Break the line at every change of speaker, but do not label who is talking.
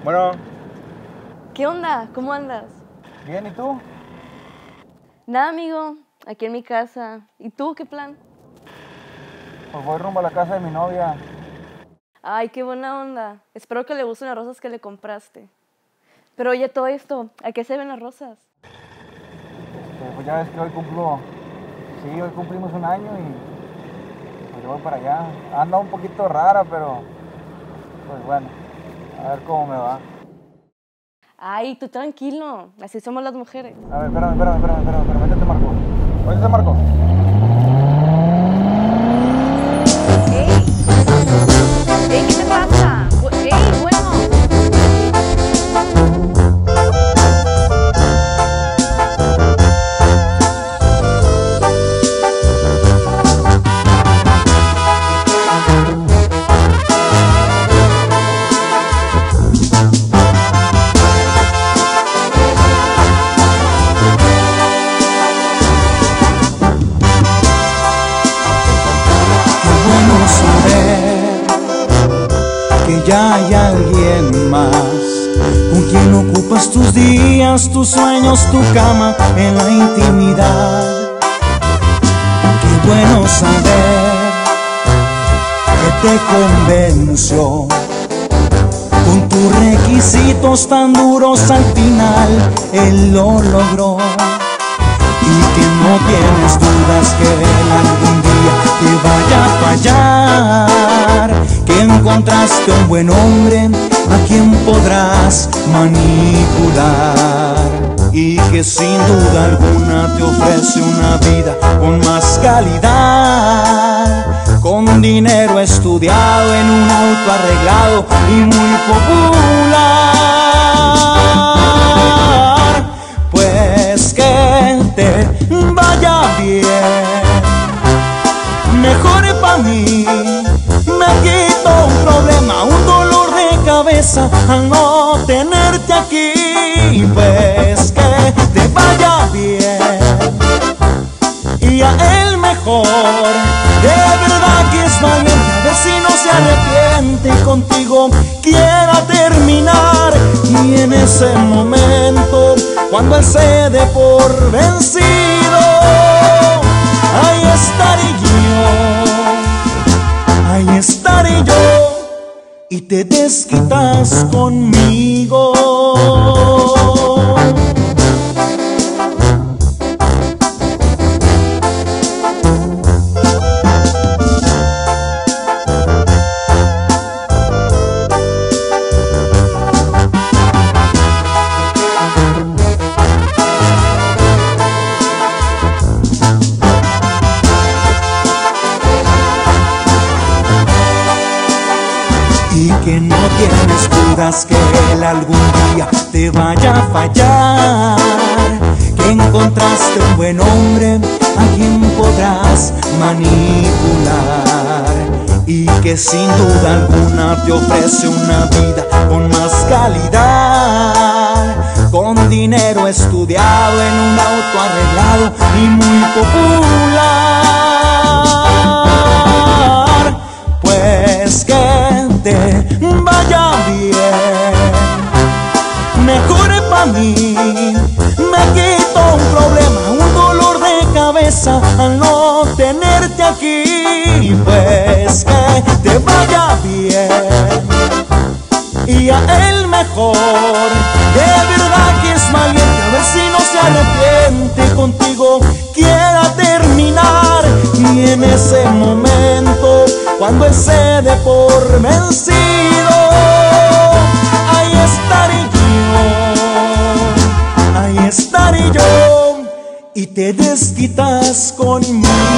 Bueno,
¿Qué onda? ¿Cómo andas?
bien, ¿y tú?
Nada, amigo. Aquí en mi casa. ¿Y tú qué plan?
Pues voy rumbo a la casa de mi novia.
Ay, qué buena onda. Espero que le gusten las rosas que le compraste. Pero oye, todo esto, ¿a qué se ven las rosas?
Pues ya ves que hoy cumplimos un año y pues yo voy para allá. Anda un poquito rara, pero pues bueno, a ver cómo me va.
Ay, tú tranquilo. Así somos las mujeres.
A ver, espérame, ahorita te marco. Ahorita te marco.
¡Ey! ¡Ey, qué te pasa! ¡Ey, bueno!
Ya hay alguien más con quien ocupas tus días, tus sueños, tu cama en la intimidad. Qué bueno saber que te convenció con tus requisitos tan duros, al final él lo logró. Y que no tienes dudas que él algún día te vaya a fallar, que encontraste un buen hombre a quien podrás manipular, y que sin duda alguna te ofrece una vida con más calidad, con dinero estudiado en un auto arreglado y muy popular. Pues que te vaya bien, mejor para mí. Me quito un problema, un dolor de cabeza al no tenerte aquí. Pues que te vaya bien y a él mejor. De verdad que es valiente, a ver si no se arrepiente y contigo quiera terminar. Y en ese momento, cuando él se dé por vencido, ahí estaré yo, y te desquitas conmigo. Y que no tienes dudas que él algún día te vaya a fallar, que encontraste un buen hombre a quien podrás manipular, y que sin duda alguna te ofrece una vida con más calidad, con dinero estudiado en un auto arreglado y muy popular. Pues que te vaya bien, mejor para mí. Me quito un problema, un dolor de cabeza al no tenerte aquí. Pues que te vaya bien y a él mejor. De verdad que es valiente, a ver si no se arrepiente, contigo quiera terminar. Y en ese momento, cuando él se dé por vencido, ahí estaré yo, y te desquitas conmigo.